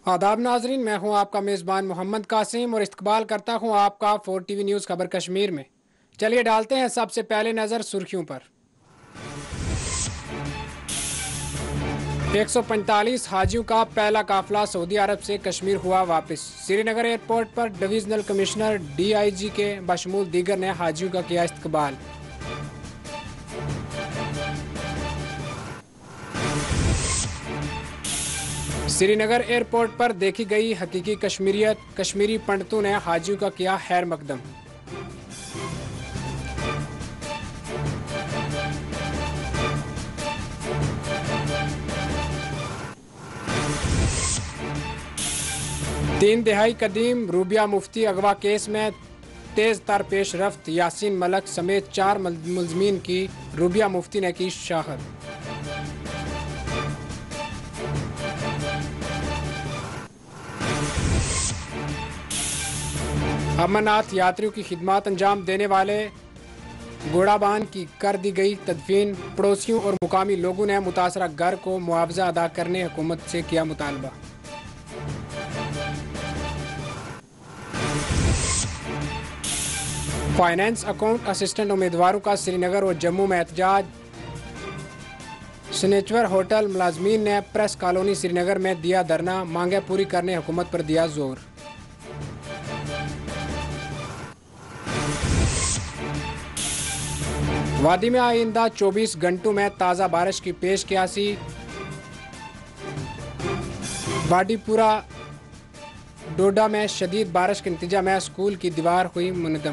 आदाब नाजरीन, मैं हूं आपका मेज़बान मोहम्मद कासिम और इस्तकबाल करता हूं आपका 4 TV न्यूज़ खबर कश्मीर में। चलिए डालते हैं सबसे पहले नज़र सुर्खियों पर। 145 हाजियों का पहला काफिला सऊदी अरब से कश्मीर हुआ वापस। श्रीनगर एयरपोर्ट पर डिवीजनल कमिश्नर DIG के बशमूल दीगर ने हाजियों का किया इस्तकबाल। श्रीनगर एयरपोर्ट पर देखी गई हकीकी कश्मीरियत, कश्मीरी पंडितों ने हाजियों का किया खैर मकदम। तीन दिहाई कदीम रूबिया मुफ्ती अगवा केस में तेज तर पेश रफ्त, यासीन मलक समेत 4 मुलजमीन की रूबिया मुफ्ती ने की शाहद। अमरनाथ यात्रियों की खिदमत अंजाम देने वाले घोड़ाबान की कर दी गई तदफीन। पड़ोसियों और मुकामी लोगों ने मुतासरा घर को मुआवजा अदा करने हुकूमत से किया मुतालबा। फाइनेंस अकाउंट असिस्टेंट उम्मीदवारों का श्रीनगर और जम्मू में एहतजाज। सनेचर होटल मुलाजमीन ने प्रेस कॉलोनी श्रीनगर में दिया धरना, मांगे पूरी करने हुकूमत पर दिया जोर। वादी में आइंदा 24 घंटों में ताज़ा बारिश की पेश कियासी। बाडीपुरा डोडा में शदीद बारिश के नतीजा में स्कूल की दीवार हुई मुनदम।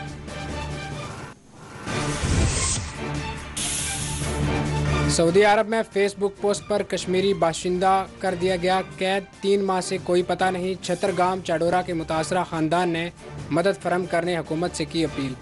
सऊदी अरब में फेसबुक पोस्ट पर कश्मीरी बाशिंदा कर दिया गया कैद, 3 माह से कोई पता नहीं। छतरगाम चाडोरा के मुतासरा खानदान ने मदद फराहम करने हुकूमत से की अपील।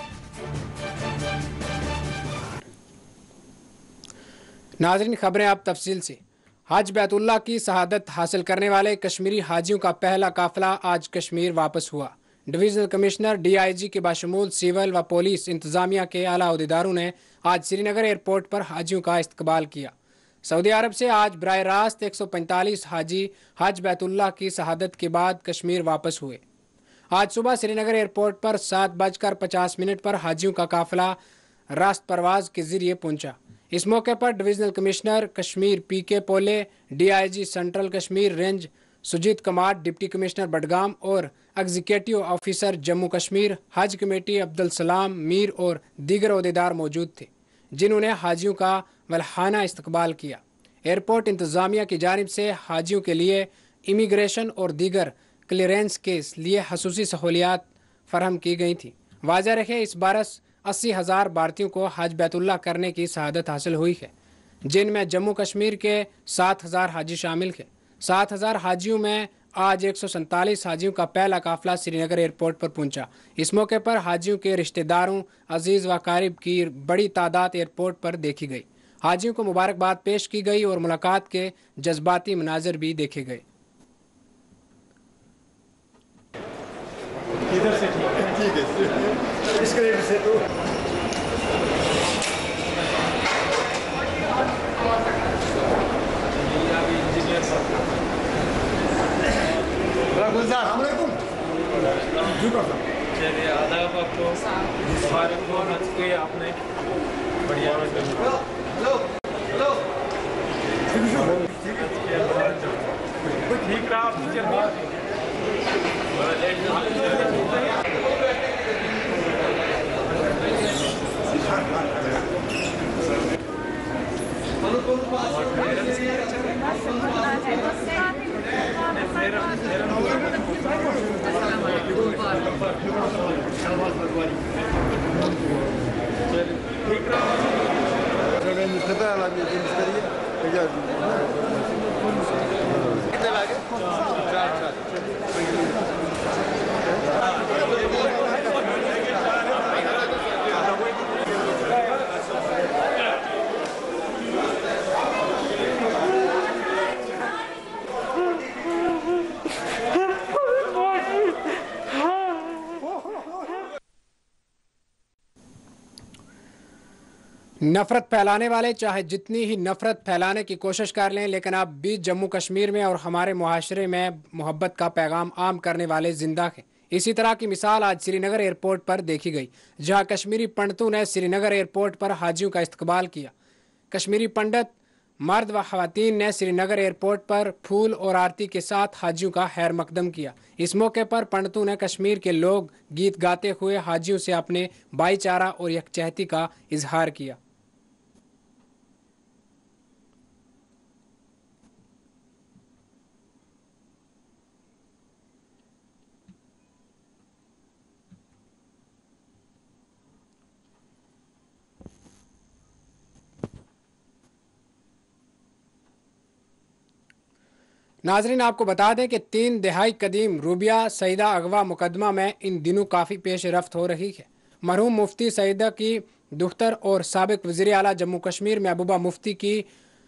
नाज़रीन, खबरें अब तफसील से। हज बैतुल्लाह की शहादत हासिल करने वाले कश्मीरी हाजियों का पहला काफिला आज कश्मीर वापस हुआ। डिवीजनल कमिश्नर DIG के बाशमूल सिविल व पुलिस इंतजामिया के आला अहदेदारों ने आज श्रीनगर एयरपोर्ट पर हाजियों का इस्तकबाल किया। सऊदी अरब से आज बराह रास्त 145 हाजी हज बैतुल्लाह की शहादत के बाद कश्मीर वापस हुए। आज सुबह श्रीनगर एयरपोर्ट पर 7:50 पर हाजियों का काफिला रास्त परवाज के जरिए पहुंचा। इस मौके पर divisional commissioner Kashmir PK Pole, DIG central Kashmir range Sujeet Kumar, deputy commissioner Budgam और एग्जीक्यूटिव ऑफिसर जम्मू कश्मीर, हज कमेटी अब्दुल सलाम मीर और दीगर अहदेदार मौजूद थे, जिन्होंने हाजियों का वल्हाना इस्तकबाल किया। एयरपोर्ट इंतजामिया की जानिब से हाजियों के लिए इमिग्रेशन और दीगर क्लियरेंस के लिए खसूसी सहूलियात फराहम की गई थी। वाज़ह रखे, इस बरस 80,000 भारतीयों को हज बैतुल्लाह करने की शहादत हासिल हुई है, जिनमें जम्मू कश्मीर के 7,000 हाजी शामिल हैं। 7,000 हाजियों में आज 147 हाजियों का पहला काफिला श्रीनगर एयरपोर्ट पर पहुंचा। इस मौके पर हाजियों के रिश्तेदारों, अजीज व कारिब की बड़ी तादाद एयरपोर्ट पर देखी गई। हाजियों को मुबारकबाद पेश की गई और मुलाकात के जज्बाती मनाजिर भी देखे गए। इधर से ठीक है, इस क्रेडिट से तो चलिए आदाब आपको, आपने बढ़िया ठीक रहा आपकी नफरत फैलाने वाले चाहे जितनी ही नफरत फैलाने की कोशिश कर लें, लेकिन अब भी जम्मू कश्मीर में और हमारे मुआशरे में मोहब्बत का पैगाम आम करने वाले जिंदा हैं। इसी तरह की मिसाल आज श्रीनगर एयरपोर्ट पर देखी गई, जहां कश्मीरी पंडितों ने श्रीनगर एयरपोर्ट पर हाजियों का इस्तकबाल किया। कश्मीरी पंडित मर्द व खवातीन ने श्रीनगर एयरपोर्ट पर फूल और आरती के साथ हाजियों का खैर मकदम किया। इस मौके पर पंडितों ने कश्मीर के लोग गीत गाते हुए हाजियों से अपने भाईचारा और यकजहती का इजहार किया। नाजरीन, आपको बता दें कि 3 दहाई कदीम रूबिया सईदा अगवा मुकदमा में इन दिनों काफ़ी पेश रफ्त हो रही है। मरहूम मुफ्ती सईदा की दुख्तर और साबिक वज़ीर आला जम्मू कश्मीर महबूबा मुफ्ती की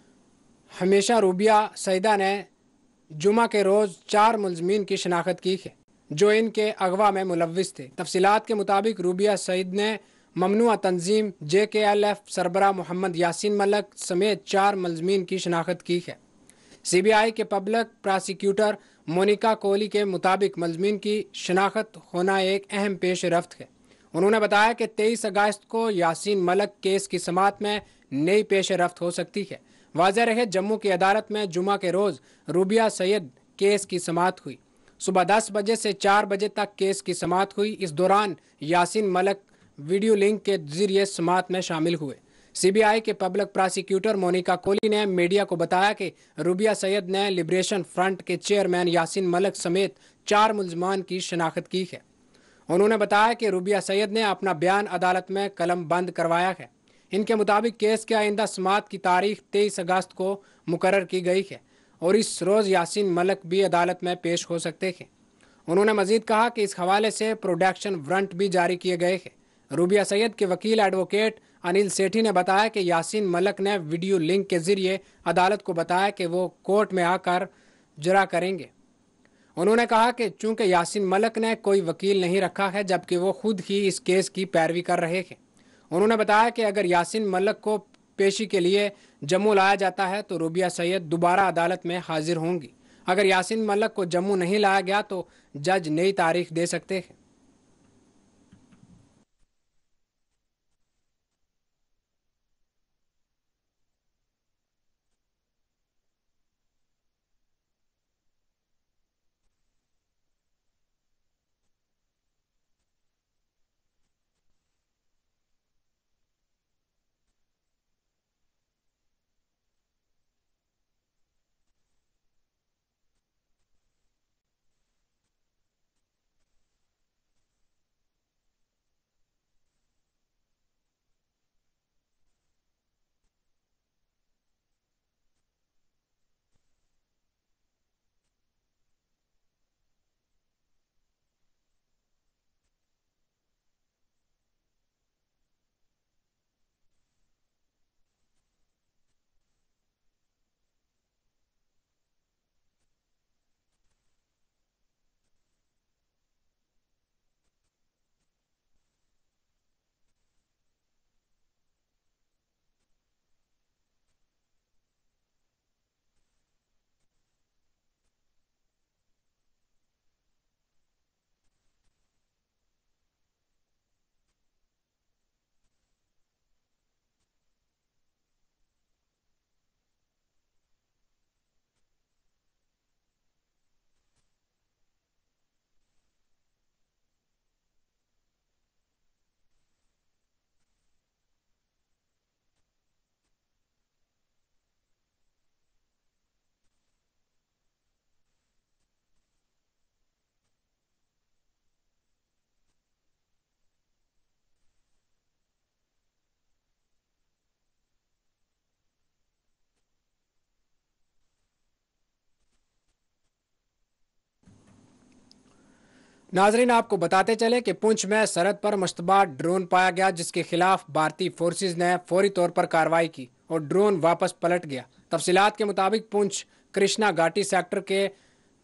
हमेशा रूबिया सईदा ने जुमा के रोज़ 4 मुलजमीन की शनाख्त की है जो इनके अगवा में मुलविस थे। तफसीलात के मुताबिक रूबिया सईद ने ममनुआ तंजीम JKLF सरबरा मोहम्मद यासीन मलक समेत 4 मुलजमीन की शनाख्त की है। CBI के पब्लिक प्रोसिक्यूटर मोनिका कोहली के मुताबिक मुलजमीन की शनाख्त होना एक अहम पेश रफ्त है। उन्होंने बताया कि 23 अगस्त को यासीन मलक केस की समाअत में नई पेश रफ्त हो सकती है। वाज़ेह रहे, जम्मू की अदालत में जुमा के रोज़ रूबिया सैयद केस की समाअत हुई। सुबह 10 बजे से 4 बजे तक केस की समाअत हुई। इस दौरान यासीन मलक वीडियो लिंक के जरिए समाअत में शामिल हुए। CBI के पब्लिक प्रोसिक्यूटर मोनिका कोहली ने मीडिया को बताया कि रूबिया सैयद ने लिबरेशन फ्रंट के चेयरमैन यासीन मलक समेत 4 मुलजमान की शनाख्त की है। उन्होंने बताया कि रूबिया सैयद ने अपना बयान अदालत में कलम बंद करवाया है। इनके मुताबिक केस के आइंदा समाअत की तारीख 23 अगस्त को मुकर्रर की गई है और इस रोज़ यासीन मलक भी अदालत में पेश हो सकते हैं। उन्होंने मजीद कहा कि इस हवाले से प्रोडक्शन वारंट भी जारी किए गए हैं। रूबिया सैयद के वकील एडवोकेट अनिल सेठी ने बताया कि यासीन मलक ने वीडियो लिंक के जरिए अदालत को बताया कि वो कोर्ट में आकर जरा करेंगे। उन्होंने कहा कि चूंकि यासीन मलक ने कोई वकील नहीं रखा है, जबकि वो खुद ही इस केस की पैरवी कर रहे हैं। उन्होंने बताया कि अगर यासीन मलक को पेशी के लिए जम्मू लाया जाता है तो रूबिया सैयद दोबारा अदालत में हाजिर होंगी। अगर यासीन मलक को जम्मू नहीं लाया गया तो जज नई तारीख दे सकते हैं। नाजरीन, आपको बताते चले कि पुंछ में सरहद पर मुश्तबा ड्रोन पाया गया, जिसके खिलाफ भारतीय फोर्सेज ने फौरी तौर पर कार्रवाई की और ड्रोन वापस पलट गया। तफसीलात के मुताबिक पुंछ कृष्णा घाटी सेक्टर के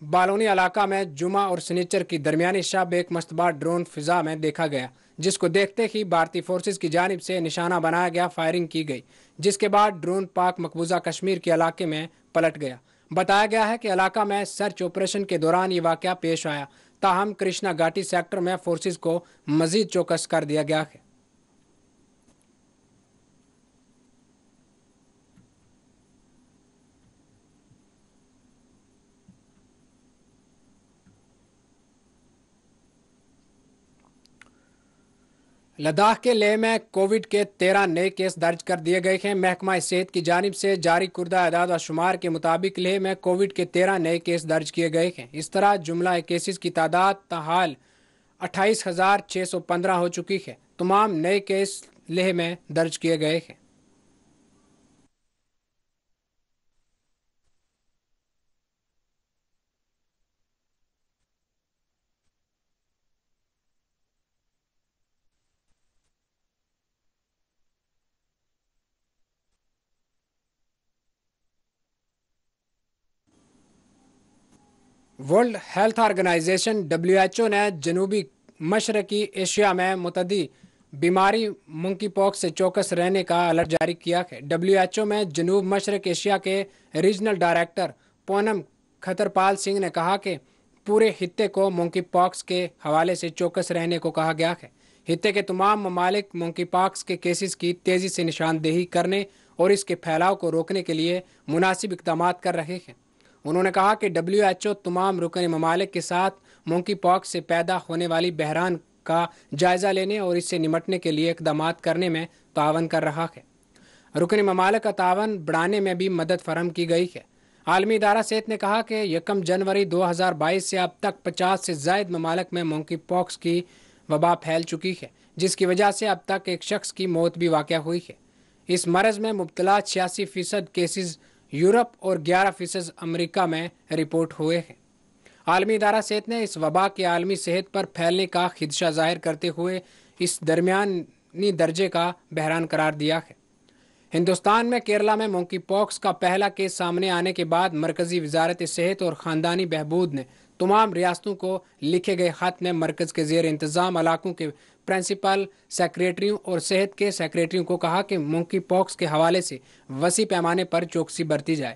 बालोनी इलाका में जुमा और सनीचर की दरमियानी शब एक मस्तबा ड्रोन फिजा में देखा गया, जिसको देखते ही भारतीय फोर्सेज की जानिब से निशाना बनाया गया, फायरिंग की गई, जिसके बाद ड्रोन पाक मकबूजा कश्मीर के इलाके में पलट गया। बताया गया है कि इलाका में सर्च ऑपरेशन के दौरान ये वाकया पेश आया, ताहम कृष्णा घाटी सेक्टर में फोर्सेज को मजीद चौकस कर दिया गया है। लद्दाख के लेह में कोविड के 13 नए केस दर्ज कर दिए गए हैं। महकमा सेहत की जानिब से जारी कुर्दा अदाद व शुमार के मुताबिक लेह में कोविड के 13 नए केस दर्ज किए गए हैं। इस तरह जुमला केसेस की तादाद ताहाल 28,615 हो चुकी है। तमाम नए केस लेह में दर्ज किए गए हैं। वर्ल्ड हेल्थ ऑर्गेनाइजेशन WHO ने जनूबी मशरकी एशिया में मुतदी बीमारी मंकी पॉक्स से चौकस रहने का अलर्ट जारी किया है। WHO में जनूब मशरक एशिया के रीजनल डायरेक्टर पूनम खतरपाल सिंह ने कहा कि पूरे हित्ते को मंकी पॉक्स के हवाले से चौकस रहने को कहा गया है। हित्ते के तमाम ममालिक मंकी पॉक्स के केसेस की तेज़ी से निशानदेही करने और इसके फैलाव को रोकने के लिए मुनासिब इक़दाम कर रहे हैं। उन्होंने कहा कि WHO तमाम रुकन ममालिक के साथ मंकी पॉक्स से पैदा होने वाली बहरान का जायज़ा लेने और इससे निमटने के लिए इक़दाम करने में तावन कर रहा है। रुकन ममालिक का तावन बढ़ाने में भी मदद फराहम की गई है। आलमी इदारा सेहत ने कहा कि 1 जनवरी 2022 से अब तक 50 से ज़ायद ममालिक में मंकी पॉक्स की वबा फैल चुकी है, जिसकी वजह से अब तक एक शख्स की मौत भी वाक़या हुई है। इस मरज़ में मुब्तला 86% केसेस यूरोप और 11% अमेरिका में रिपोर्ट हुए हैं। आलमी इदारा सेहत ने इस वबा के आलमी सेहत पर फैलने का खदशा जाहिर करते हुए इस दरमियानी दर्जे का बहरान करार दिया है। हिंदुस्तान में केरला में मंकी पॉक्स का पहला केस सामने आने के बाद मरकजी वजारत सेहत और ख़ानदानी बहबूद ने तमाम रियासतों को लिखे गए खत में मरकज के ज़ेर इंतज़ाम इलाकों के प्रिंसिपल सेक्रेटरियों और सेहत के सेक्रेटरियों को कहा कि मंकी पॉक्स के हवाले से वसी पैमाने पर चौकसी बरती जाए।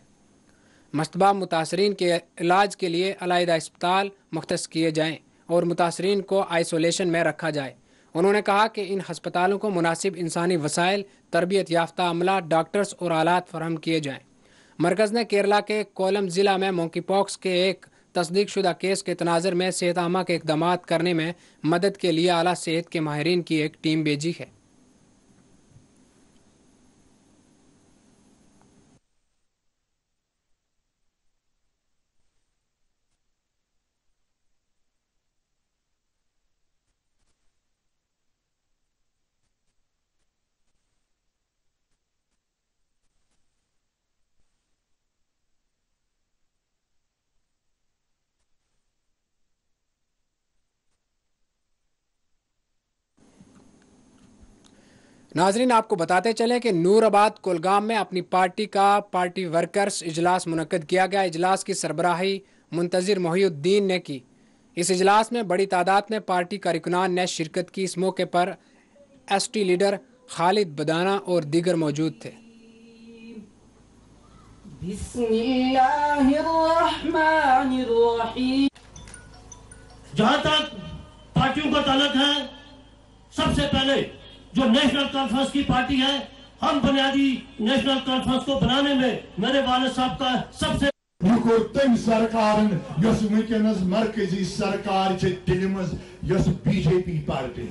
मस्तबा मुतासरीन के इलाज के लिए अलहदा अस्पताल मुख्तस किए जाएँ और मुतासरीन को आइसोलेशन में रखा जाए। उन्होंने कहा कि इन हस्पतालों को मुनासिब इंसानी वसाइल, तरबियत याफ्ता अमला, डॉक्टर्स और आलात फराहम किए जाएँ। मरकज़ ने केरला के कोलम ज़िला में मंकी पॉक्स के एक तस्दीक शुदा केस के तनाज़र में सेहत आमा के इक़दाम करने में मदद के लिए आला सेहत के माहिरीन की एक टीम भेजी है। नाजरीन, आपको बताते चलें कि नूराबाद कुलगाम में अपनी पार्टी का पार्टी वर्कर्स इजलास मुनक्कद किया गया। इजलास की सरबराही मुंतज़िर मोहिउद्दीन ने की। इस इजलास में बड़ी तादाद में पार्टी कारकुनान ने शिरकत की। इस मौके पर ST लीडर खालिद बदाना और दीगर मौजूद थे। जहां तक पार्टियों का ताल्लुक है, सबसे पहले जो नेशनल कॉन्फ्रेंस की पार्टी है, हम बुनियादी नेशनल कॉन्फ्रेंस को बनाने में मेरे वालिद साहब का सबसे तम सरकार वनस मरकजी सरकार BJP पार्टी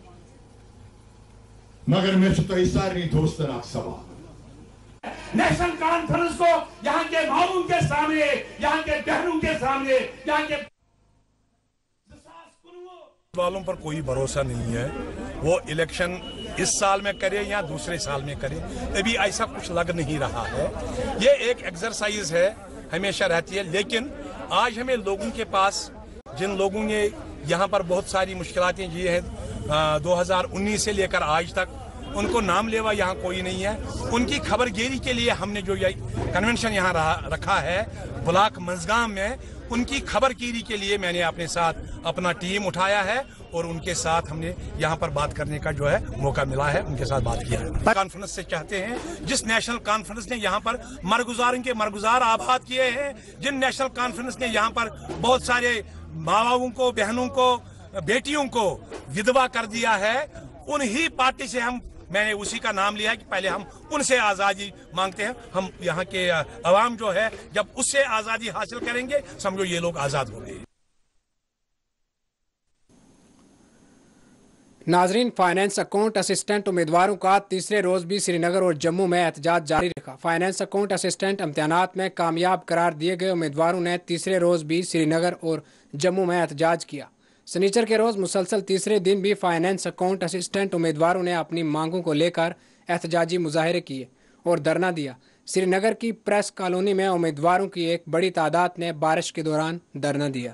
मगर मे सारे दोस्तन सवाल नेशनल कॉन्फ्रेंस को यहाँ के मामून के सामने, यहाँ के बहनों के सामने, यहाँ के वालों पर कोई भरोसा नहीं है। वो इलेक्शन इस साल में करे या दूसरे साल में करे, अभी ऐसा कुछ लग नहीं रहा है। ये एक एक्सरसाइज है, हमेशा रहती है। लेकिन आज हमें लोगों के पास, जिन लोगों ने यहाँ पर बहुत सारी मुश्किलातें जी हैं 2019 से लेकर आज तक, उनको नाम लेवा यहाँ कोई नहीं है। उनकी खबरगिरी के लिए हमने जो ये कन्वेंशन यहाँ रखा है ब्लॉक मंजगाम में, उनकी खबरगिरी के लिए मैंने अपने साथ अपना टीम उठाया है और उनके साथ हमने यहाँ पर बात करने का जो है मौका मिला है, उनके साथ बात किया है। कॉन्फ्रेंस से चाहते हैं, जिस नेशनल कॉन्फ्रेंस ने यहाँ पर मरगुजार आबाद किए हैं, जिन नेशनल कॉन्फ्रेंस ने यहाँ पर बहुत सारे माँ बापों को, बहनों को, बेटियों को विधवा कर दिया है, उन्हीं पार्टी से मैंने उसी का नाम लिया है कि पहले हम उनसे आजादी मांगते हैं। हम यहाँ के अवाम जो है जब उससे आजादी हासिल करेंगे, समझो ये लोग आजाद हो गए। नाजरीन, फाइनेंस अकाउंट असिस्टेंट उम्मीदवारों का तीसरे रोज भी श्रीनगर और जम्मू में एहतजाज जारी रखा। फाइनेंस अकाउंट असिस्टेंट इम्तिहानात में कामयाब करार दिए गए उम्मीदवारों ने तीसरे रोज भी श्रीनगर और जम्मू में एहतजाज किया। शनिचर के रोज मुसलसल तीसरे दिन भी फाइनेंस अकाउंट असिस्टेंट उम्मीदवारों ने अपनी मांगों को लेकर एहतजाजी मुजाहरे किए और धरना दिया। श्रीनगर की प्रेस कॉलोनी में उम्मीदवारों की एक बड़ी तादाद ने बारिश के दौरान धरना दिया।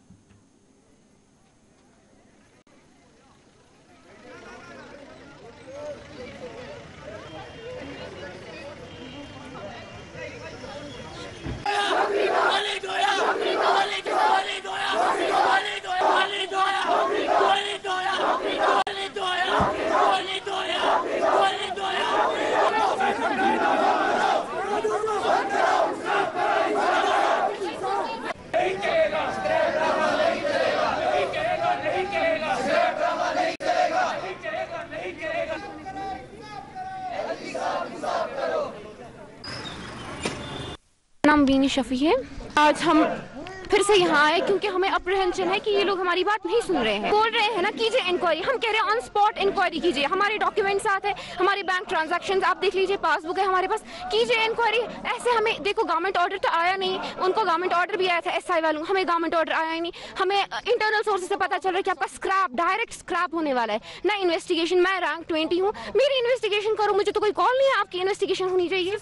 नाम बीनी शफी है। आज हम फिर से यहाँ आए क्योंकि हमें अप्रहेंशन है कि ये लोग हमारी बात नहीं सुन रहे हैं। बोल रहे हैं ना कीजिए इंक्वायरी, हम कह रहे हैं ऑन स्पॉट इंक्वायरी कीजिए। हमारे डॉक्यूमेंट्स साथ है, हमारे बैंक ट्रांजैक्शंस आप देख लीजिए, पासबुक है हमारे पास, कीजिए इंक्वायरी। ऐसे हमें देखो, गवर्नमेंट ऑर्डर तो आया नहीं, उनको गवर्नमेंट ऑर्डर भी आया था एसआई वालों, हमें गवर्नमेंट ऑर्डर आया ही नहीं। हमें इंटरनल सोर्सेज से पता चल रहा है कि आपका स्क्रैप, डायरेक्ट स्क्रैप होने वाला है ना। इन्वेस्टिगेशन, मैं रैंक 20 हूँ, मेरी इन्वेस्टिगेशन करो, मुझे तो कोई कॉल नहीं है। आपकी इन्वेस्टिगेशन होनी चाहिए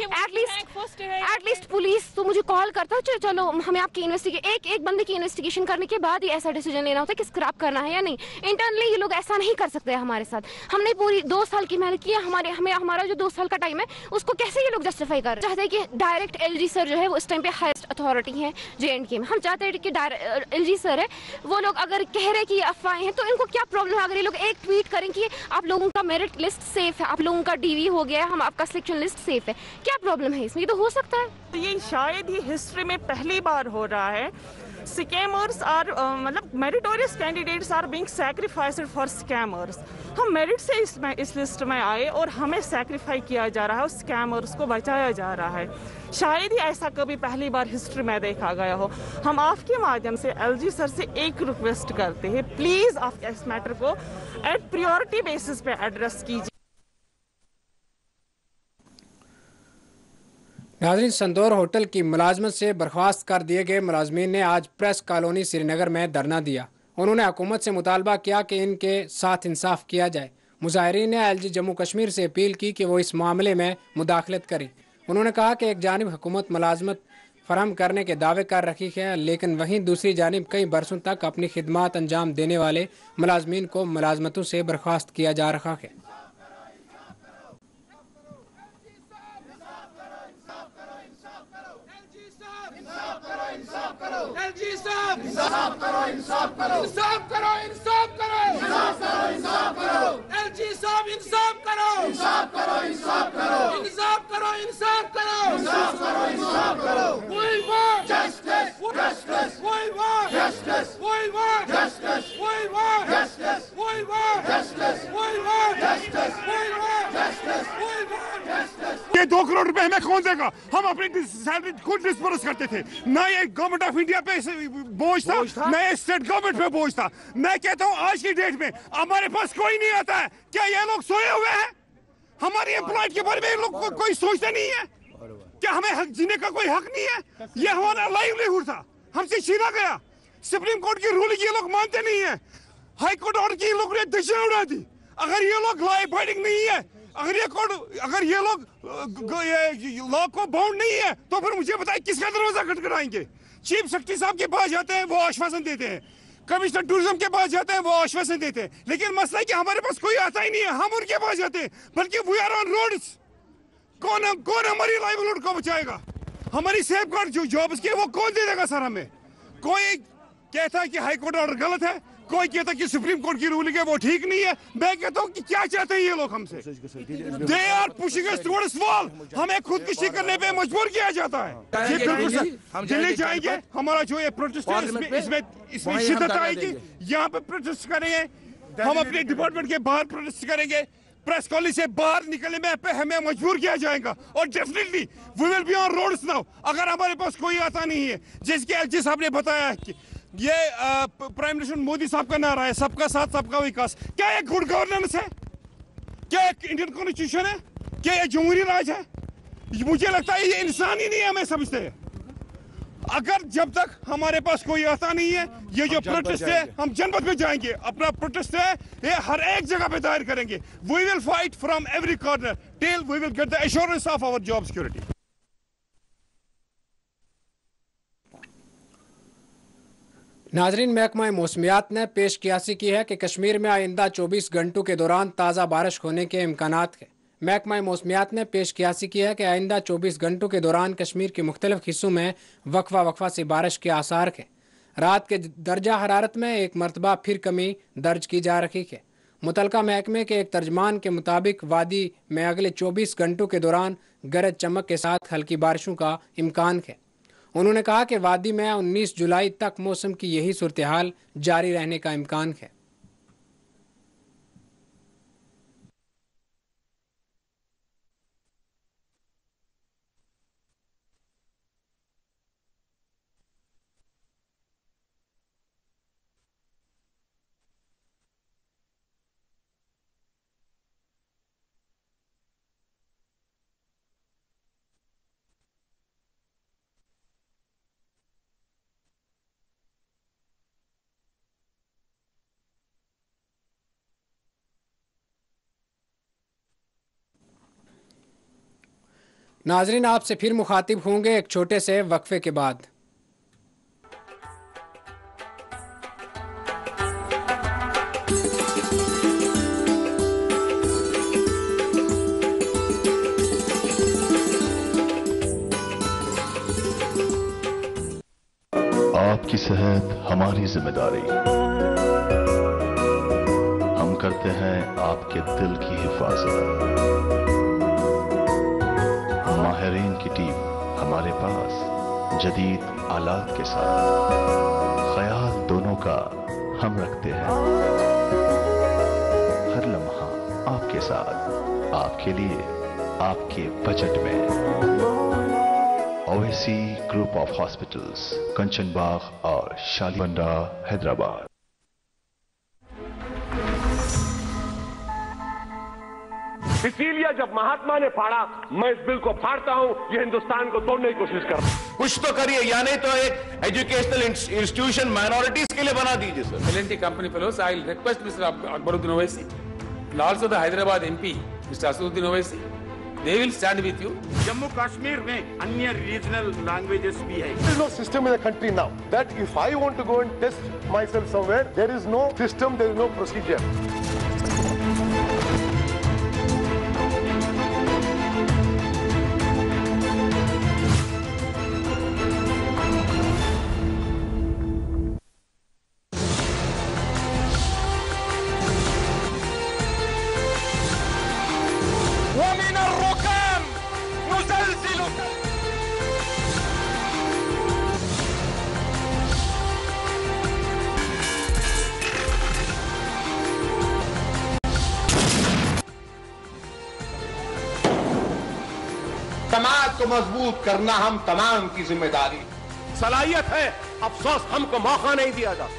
एटलीस्ट पुलिस तो मुझे कॉल करता है, चलो हमें आपकी इन्वेस्टिगेशन, एक बंदे की इन्वेस्टिगेशन करने के बाद ही ऐसा डिसीजन लेना होता है कि स्क्रैप करना है या नहीं। इंटरनली ये लोग ऐसा नहीं कर सकते हमारे साथ। हमने पूरी 2 साल की मेहनत की है, हमारा जो 2 साल का टाइम है उसको कैसे ये लोग जस्टिफाई कर रहे हैं। चाहते हैं कि डायरेक्ट एलजी सर जो है वो इस टाइम पे हाईएस्ट अथॉरिटी है JNK में। हम चाहते हैं कि एलजी सर है, वो लोग अगर कह रहे हैं कि ये अफवाहें हैं तो इनको क्या प्रॉब्लम है अगर ये लोग एक ट्वीट करें कि आप लोगों का मेरिट लिस्ट सेफ है, आप लोगों का DV हो गया, हम आपका सिलेक्शन लिस्ट सेफ है। क्या प्रॉब्लम है इसमें? ये तो हो सकता है। तो ये शायद ही हिस्ट्री में पहली बार हो रहा है। स्कैमर्स आर मतलब meritorious candidates are being sacrificed for scammers. हम मेरिट से इस लिस्ट में आए और हमें सैक्रिफाई किया जा रहा है और स्कैमर्स को बचाया जा रहा है। शायद ही ऐसा कभी पहली बार हिस्ट्री में देखा गया हो। हम आपके माध्यम से LG सर से एक रिक्वेस्ट करते हैं, प्लीज़ आप इस मैटर को एट प्रायोरिटी बेसिस पे एड्रेस कीजिए। नाज़रीन, संदौर होटल की मुलाजमत से बर्खास्त कर दिए गए मुलाजमीन ने आज प्रेस कॉलोनी श्रीनगर में धरना दिया। उन्होंने हुकूमत से मुतालबा किया कि इनके साथ इंसाफ किया जाए। मुजाहिरीन ने LG जम्मू कश्मीर से अपील की कि वो इस मामले में मुदाखलत करें। उन्होंने कहा कि एक जानिब हुकूमत मुलाजमत फराहम करने के दावे कर रही है, लेकिन वहीं दूसरी जानिब कई बरसों तक अपनी खिदमात अंजाम देने वाले मुलाजमीन को मुलाजमतों से बर्खास्त किया जा रहा है। ये 2 करोड़ रुपए हमें कौन देगा? हम अपनी सैलरी खुद डिस्पर्स करते थे, ना ये गवर्नमेंट ऑफ इंडिया पे बोझ था, ना ये स्टेट गवर्नमेंट पे बोझ था। मैं कहता हूँ आज की डेट में हमारे पास कोई नहीं आता है। क्या ये लोग सोए हुए हैं? हमारी एम्प्लॉयड के बारे में लोग कोई सोचते नहीं है? क्या हमें हक जीने का कोई हक नहीं है? ये हमारा लाइवलीहुड था, हमसे छीना गया। सुप्रीम कोर्ट की रूलिंग ये लोग मानते नहीं है, हाई कोर्ट ऑर्डर की लोग ने दिशा उड़ा दी। अगर ये लोग लॉ अबाइडिंग नहीं है, अगर ये लोग लॉ को बाउंड नहीं है, तो फिर मुझे बताइए किसका दरवाजा खटखटाएंगे? चीफ सेक्रेटरी साहब के पास जाते हैं, वो आश्वासन देते हैं, कमिश्नर टूरिज्म के पास जाते हैं, वो आश्वासन देते हैं, लेकिन मसला है कि हमारे पास कोई आता ही नहीं है। हम उनके पास जाते हैं, बल्कि वी आर ऑन रोड्स। कौन हमारी लाइवलीहुड को बचाएगा? हमारी सेफगार्ड जो जॉब्स के वो कौन दे देगा सर हमें? कोई कहता है कि हाई कोर्ट ऑर्डर गलत है, कोई कहता है कि सुप्रीम कोर्ट की रूलिंग है वो ठीक नहीं है। मैं कहता हूँ कि क्या चाहते हैं ये लोग हमसे? They are pushing us towards wall. हमें खुदकुशी करने पे मजबूर किया जाता है। हम दिल्ली जाएंगे, हमारा जो ये प्रोटेस्ट है इसमें शिद्दत आएगी। यहाँ पे प्रोटेस्ट करेंगे, हम अपने डिपार्टमेंट के बाहर प्रोटेस्ट करेंगे, प्रेस कॉलेज से बाहर निकलने में हमें मजबूर किया जाएगा और definitely we will be on roads now. अगर हमारे पास कोई आता नहीं है, जिसके एलजी साहब ने बताया है कि ये प्राइम मिनिस्टर मोदी साहब का नारा है, सबका साथ सबका विकास, क्या ये गुड गवर्नेंस है? क्या एक इंडियन कॉन्स्टिट्यूशन है? क्या ये जमहूरी राज है? मुझे लगता है ये इंसान ही नहीं है, हमें समझते हैं। अगर जब तक हमारे पास कोई आता नहीं है, ये जो प्रोटेस्ट है हम जनपद में जाएंगे, अपना प्रोटेस्ट है ये हर एक जगह पे दायर करेंगे। We will fight from every corner till we will get the assurance of our job security. नाजरीन, महकमा मौसमियात ने पेश कियासी की है कि कश्मीर में आइंदा 24 घंटों के दौरान ताज़ा बारिश होने के इम्कानात हैं। महकमा मौसमियात ने पेश कियासी की है कि आइंदा 24 घंटों के दौरान कश्मीर के मुख्तलिफ हिस्सों में वक्फा से बारिश के आसार हैं। रात के दर्जा हरारत में एक मरतबा फिर कमी दर्ज की जा रही है। मुतलका महकमे के एक तर्जमान के मुताबिक वादी में अगले 24 घंटों के दौरान गरज चमक के साथ हल्की बारिशों का इम्कान है। उन्होंने कहा कि वादी में 19 जुलाई तक मौसम की यही सूरत हाल जारी रहने का इम्कान है। नाजरीन, आपसे फिर मुखातिब होंगे एक छोटे से वक्फे के बाद। आपकी सेहत हमारी जिम्मेदारी। हम करते हैं आपके दिल की हिफाजत। माहिरीन की टीम हमारे पास जदीद आलात के साथ। ख्याल दोनों का हम रखते हैं, हर लम्हा आपके साथ, आपके लिए, आपके बजट में। Owaisi group of hospitals, Kanchan Bagh और शालीबंडा, हैदराबाद। इसीलिए जब महात्मा ने फाड़ा, मैं इस बिल को फाड़ता हूं। ये हिंदुस्तान को तोड़ने की कोशिश कर रहा हूं। कुछ तो करिए, या नहीं तो एक एजुकेशनल इंस्टीट्यूशन माइनॉरिटीज के लिए बना दीजिए sir. L&T company fellows, I will request Mr. Akbaruddin Owaisi and also the Hyderabad MP, Mr. Asaduddin Owaisi. They will stand with you. Jammu Kashmir में अन्य रीजनल लैंग्वेजेस भी है। There is no system in the country now that if I want to go and test myself somewhere, there is no system, there is no procedure. ومن الركام نزلزلك. समाज को मजबूत करना हम तमाम की जिम्मेदारी। सलाहियत है, अफसोस हमको मौका नहीं दिया जाता।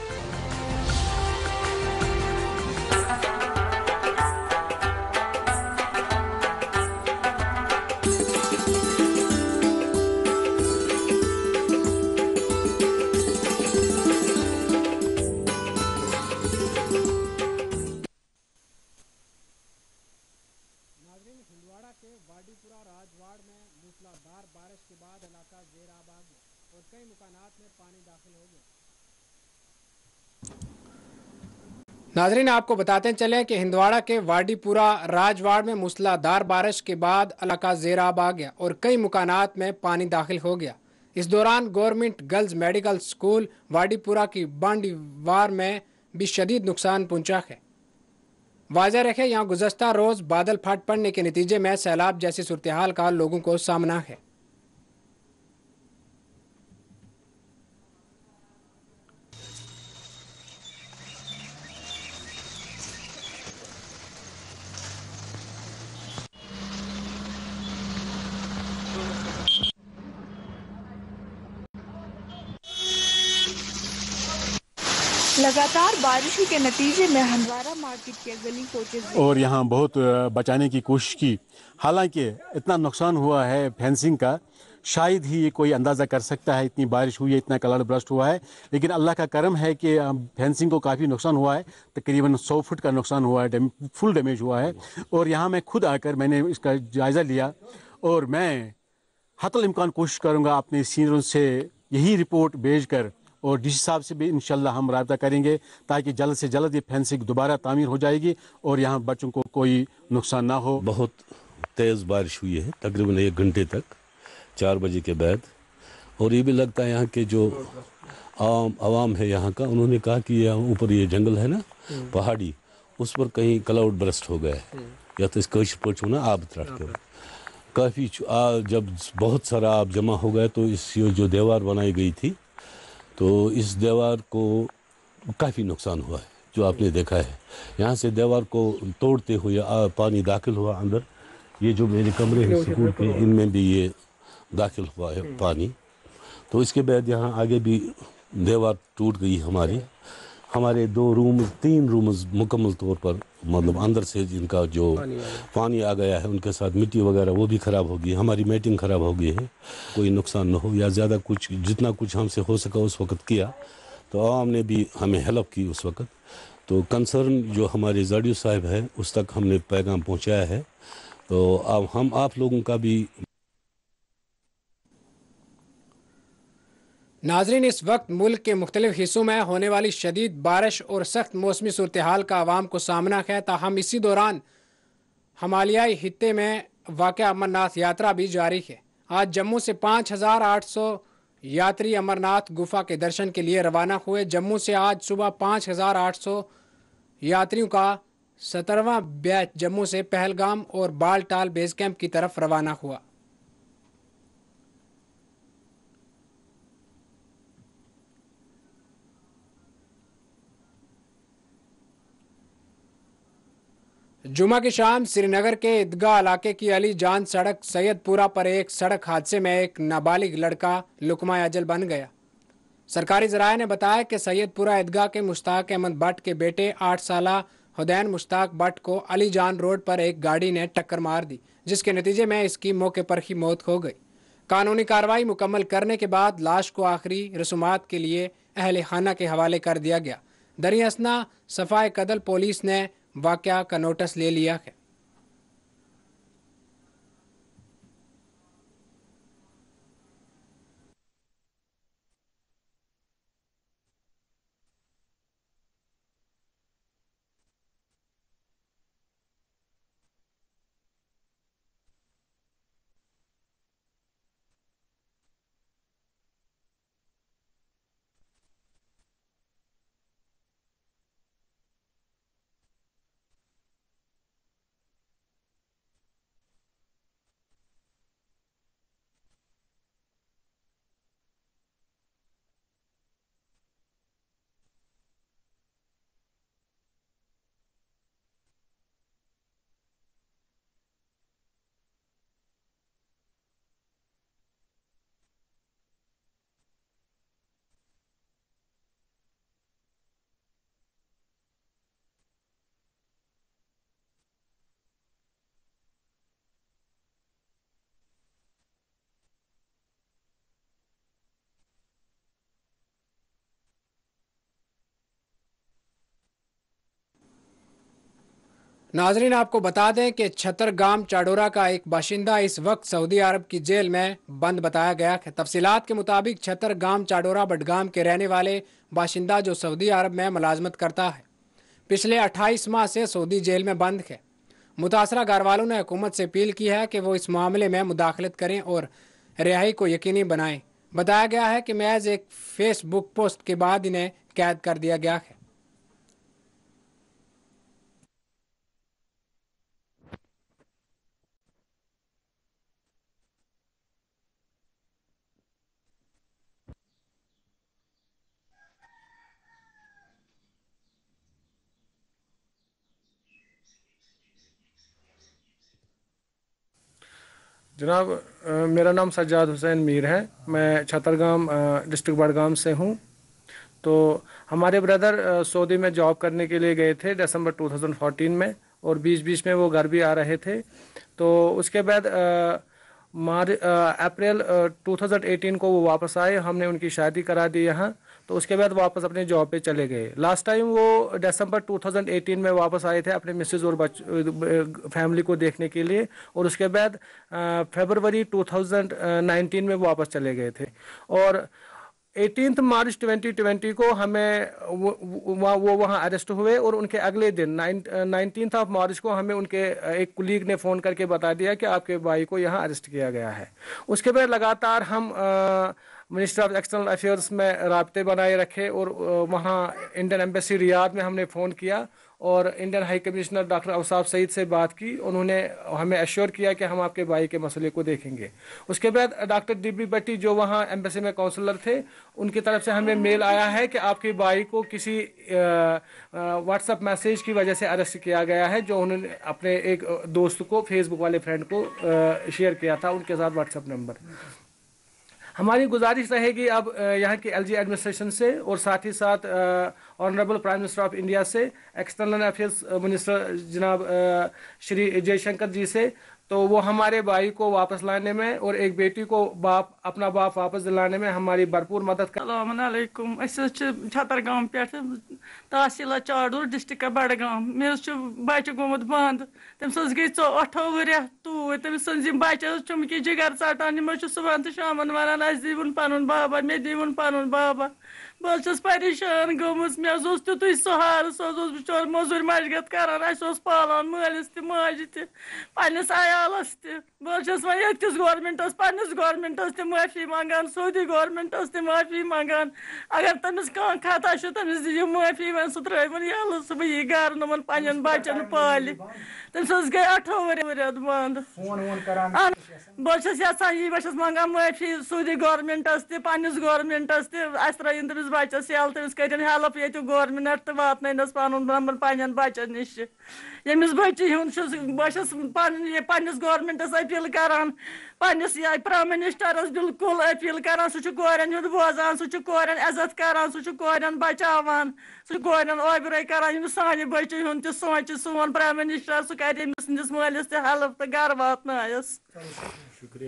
छिंदवाड़ा के वाडीपुरा राजवाड़ में मूसलाधार बारिश के बाद इलाका ज़ेर-आब आ गया और कई मुकानात में पानी दाखिल हो गया। नाजरीन, आपको बताते चले कि हिंदवाड़ा के वाडीपुरा राजवाड़ में मूसलाधार बारिश के बाद इलाका ज़ेर-आब आ गया और कई मुकानात में पानी दाखिल हो गया। इस दौरान government girls medical school Wadipura की बांडीवार में भी शदीद नुकसान पहुंचा है। वाज़ेह रखे यहाँ गुज़श्ता रोज बादल फट पड़ने के नतीजे में सैलाब जैसी सूरत हाल का लोगों को सामना है। लगातार बारिशों के नतीजे में हंदवारा मार्केट के गली कोचे और यहाँ बहुत बचाने की कोशिश की, हालांकि इतना नुकसान हुआ है फेंसिंग का, शायद ही ये कोई अंदाज़ा कर सकता है। इतनी बारिश हुई है, इतना क्लाउड बर्स्ट हुआ है, लेकिन अल्लाह का करम है कि फेंसिंग को काफ़ी नुकसान हुआ है। तकरीबन 100 फुट का नुकसान हुआ है, फुल डैमेज हुआ है। और यहाँ मैं खुद आकर मैंने इसका जायज़ा लिया और मैं हतल इम्कान कोशिश करूँगा अपने सीनियरों से यही रिपोर्ट भेज कर, और डीसी साहब से भी इंशाल्लाह हम राब्ता करेंगे ताकि जल्द से जल्द ये फेंसिंग दोबारा तामीर हो जाएगी और यहाँ बच्चों को कोई नुकसान ना हो। बहुत तेज़ बारिश हुई है, तकरीबन 1 घंटे तक, 4 बजे के बाद। और ये भी लगता है यहाँ के जो आवाम है यहाँ का, उन्होंने कहा कि यहाँ ऊपर ये जंगल है ना पहाड़ी, उस पर कहीं क्लाउड बर्स्ट हो गया है, या तो इसका पहुँचू ना आब त्रट कर काफ़ी जब बहुत सारा आब जमा हो गया तो इस जो दीवार बनाई गई थी तो इस दीवार को काफ़ी नुकसान हुआ है, जो आपने देखा है। यहाँ से दीवार को तोड़ते हुए पानी दाखिल हुआ अंदर। ये जो मेरे कमरे हैं स्कूल के, इनमें भी ये दाखिल हुआ है पानी। तो इसके बाद यहाँ आगे भी दीवार टूट गई हमारे 2 रूम 3 रूम्स मुकम्मल तौर पर, मतलब अंदर से जिनका जो पानी आ गया है उनके साथ मिट्टी वगैरह वो भी ख़राब हो गई, हमारी मैटिंग ख़राब हो गई है। कोई नुकसान न हो, या ज़्यादा कुछ जितना कुछ हमसे हो सका उस वक़्त किया, तो आवाम ने भी हमें हेल्प की उस वक़्त। तो कंसर्न जो हमारे ज़ाडियो साहब है उस तक हमने पैगाम पहुँचाया है। तो अब हम आप लोगों का भी। नाजरीन, इस वक्त मुल्क के मुख्तलिफ हिस्सों में होने वाली शदीद बारिश और सख्त मौसमी सूरत हाल का आवाम को सामना है। ताहम इसी दौरान हिमालयाई खित्ते में वाक़या अमरनाथ यात्रा भी जारी है। आज जम्मू से 5800 यात्री अमरनाथ गुफा के दर्शन के लिए रवाना हुए। जम्मू से आज सुबह 5800 यात्रियों का 17वां बैच जम्मू से पहलगाम और बालटाल बेस कैंप की तरफ रवाना हुआ। जुमा की शाम श्रीनगर के ईदगाह इलाके की अली जान सड़क सैयदपुरा पर एक सड़क हादसे में एक नाबालिग लड़का लुकमा अजल बन गया। सरकारी ज़राए ने बताया कि सैयदपुरा ईदगाह के मुश्ताक अहमद भट्ट के बेटे 8 साला हुदैन मुश्ताक भट्ट को अली जान रोड पर एक गाड़ी ने टक्कर मार दी, जिसके नतीजे में इसकी मौके पर ही मौत हो गई। कानूनी कार्रवाई मुकम्मल करने के बाद लाश को आखिरी रसूमात के लिए अहले खाना के हवाले कर दिया गया। दरियासना सफाए कदल पुलिस ने वाक़या का नोटिस ले लिया है। नाजरीन, आपको बता दें कि छतरगाम चाडोरा का एक बाशिंदा इस वक्त सऊदी अरब की जेल में बंद बताया गया है। तफसीलात के मुताबिक छतरगाम चाडोरा बडगाम के रहने वाले बाशिंदा जो सऊदी अरब में मुलाजमत करता है, पिछले 28 माह से सऊदी जेल में बंद है। मुतासरा घर वालों ने हुकूमत से अपील की है कि वो इस मामले में मुदाखलत करें और रिहाई को यकीनी बनाएं। बताया गया है कि महज एक फेसबुक पोस्ट के बाद इन्हें कैद कर दिया गया है। जनाब, मेरा नाम सज्जाद हुसैन मीर है। मैं छतरगाम डिस्ट्रिक्ट बडगाम से हूँ। तो हमारे ब्रदर सऊदी में जॉब करने के लिए गए थे दिसंबर 2014 में, और बीच बीच में वो घर भी आ रहे थे। तो उसके बाद अप्रैल 2018 को वो वापस आए। हमने उनकी शादी करा दी यहाँ। तो उसके बाद वापस अपने जॉब पे चले गए। लास्ट टाइम वो दिसंबर 2018 में वापस आए थे अपने मिसेज और फैमिली को देखने के लिए, और उसके बाद फरवरी 2019 में वापस चले गए थे। और 18 मार्च 2020 को हमें वो वहाँ अरेस्ट हुए, और उनके अगले दिन 19 मार्च को हमें उनके एक कुलीग ने फ़ोन करके बता दिया कि आपके भाई को यहाँ अरेस्ट किया गया है। उसके बाद लगातार हम मिनिस्टर ऑफ एक्सटर्नल अफेयर्स में राब्ते बनाए रखे, और वहाँ इंडियन एम्बेसी रियाद में हमने फ़ोन किया और Indian high commissioner doctor Ausaf Sayeed से बात की। उन्होंने हमें एश्योर किया कि हम आपके भाई के मसले को देखेंगे। उसके बाद डॉक्टर डीबी भट्टी जो वहाँ एम्बेसी में काउंसलर थे, उनकी तरफ से हमें मेल आया है कि आपके भाई को किसी व्हाट्सएप मैसेज की वजह से अरेस्ट किया गया है, जो उन्होंने अपने एक दोस्त को, फेसबुक वाले फ्रेंड को शेयर किया था उनके साथ व्हाट्सएप नंबर। हमारी गुजारिश रहेगी अब यहाँ की एलजी एडमिनिस्ट्रेशन से, और साथ ही साथ honourable prime minister of India से, एक्सटर्नल अफेयर्स मिनिस्टर जनाब श्री जयशंकर जी से, तो वो हमारे भाई को वापस लाने में और एक बेटी को अपना बाप वापस दिलाने में हमारी भरपूर मदद कर। अस्सलाम वालेकुम। छतरगाम पे तहसील चाडूर डिस्ट्रिक्ट बडगाम। मे बच्चे गोमुत बंद। तमिस गई 8 वरिया तूर। तमिस बच्चे चुमकी जिगर षटान। यमो सुबह तो शाम वन अस दीवन पन बाबा, मे दीवन पन बाबा। बस परेशान गमुस। मे तुत सहार, सह बिचार मजूर मशगत करान। पालान मालिस त माजि त पन्निस अयालस त। बस वह यस गवर्नमेंटस, पन्निस गवर्नमेंटस त माफी मंगान, सऊदी गवर्नमेंटस त माफी मंगान। अगर तमिस कह खता तमिस दियो माफी। वन सह त्रुन यल, सह यी गर नमन पन्न बचन पाल। तमिस गई 8 वरिया बंद। बस यहां यी बस मंगान माफी सऊदी गवर्नमेंटस त, पन्निस गवर्नमेंटस त। अस त्रन तमिस बच्चस यल, तमिस कर हेल्प ये गवर्नमेंट तो वातनस पन पन्न बचन नश। यमिस बच्चे हूं बस पन्निस गवर्नमेंटस अपील करान, पन्निस प्राइम मिनिस्टरस बिल्कुल अपील करान। सह कोरन हुंद बोजान, सह कोरन इज्जत करान, सह कोरन बचावान, सह कोरन ओबरे करान। यमिस सानि बच्चे हुंद त सोच, सोन प्राइम मिनिस्टर सह कर यमिस मालिस त हेल्प तो घर वातनस। शुक्रिया।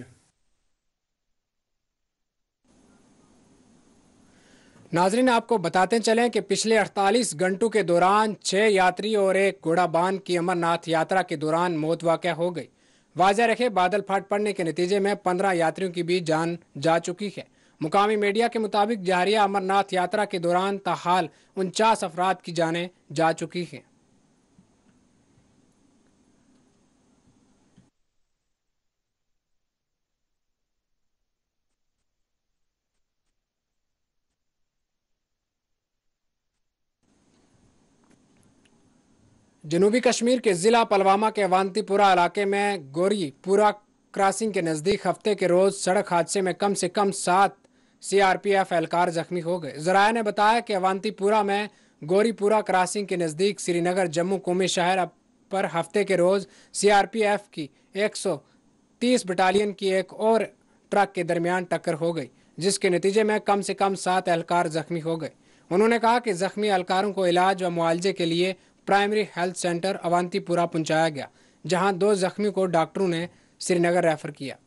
नाजरीन, आपको बताते चलें कि पिछले 48 घंटों के दौरान 6 यात्री और एक घोड़ा बांध की अमरनाथ यात्रा के दौरान मौत वाक़या हो गई। वाज़ेह रखे बादल फट पड़ने के नतीजे में 15 यात्रियों की भी जान जा चुकी है। मुकामी मीडिया के मुताबिक जारिया अमरनाथ यात्रा के दौरान ताहाल 49 अफराद की जानें जा चुकी हैं। जनूबी कश्मीर के ज़िला पलवामा के अवंतीपुरा इलाके में गोरीपुरा क्रॉसिंग के नज़दीक हफ्ते के रोज़ सड़क हादसे में कम से कम 7 CRPF एहलकार जख्मी हो गए। ज़राया ने बताया कि अवंतीपुरा में गोरीपुरा क्रॉसिंग के नज़दीक श्रीनगर जम्मू कौमी शहर पर हफ्ते के रोज़ CRPF की 130 बटालियन की एक और ट्रक के दरमियान टक्कर हो गई, जिसके नतीजे में कम से कम 7 एहलकार जख्मी हो गए। उन्होंने कहा कि जख्मी एहलकारों को इलाज व मुआवजे के लिए प्राइमरी हेल्थ सेंटर अवंतीपुरा पहुंचाया गया, जहां 2 जख्मी को डॉक्टरों ने श्रीनगर रेफर किया।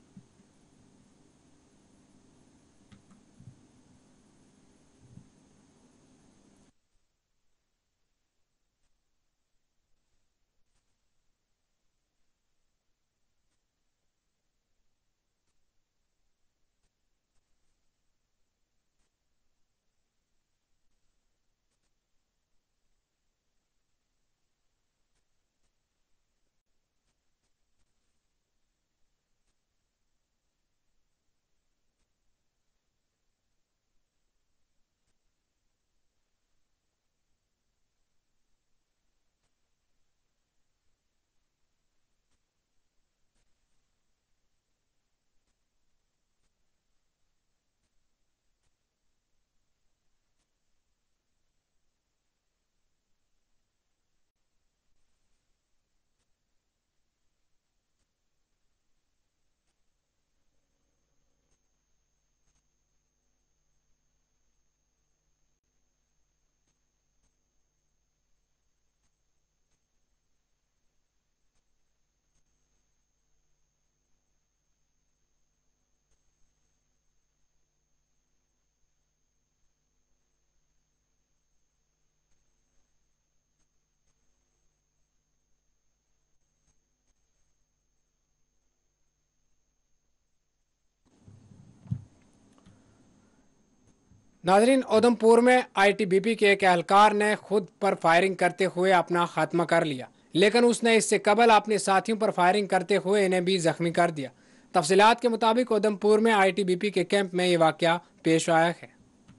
नाजरीन, उधमपुर में ITBP के एक एहलकार ने खुद पर फायरिंग करते हुए अपना खात्मा कर लिया, लेकिन उसने इससे कबल अपने साथियों पर फायरिंग करते हुए इन्हें भी जख्मी कर दिया। तफसीलात के मुताबिक उधमपुर में ITBP के कैंप में ये वाकया पेश आया है।